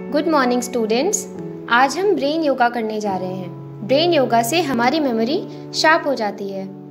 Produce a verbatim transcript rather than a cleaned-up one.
Good morning students. आज हम brain yoga करने जा रहे हैं। ब्रेन योगा से हमारी मेमोरी शार्प हो जाती है।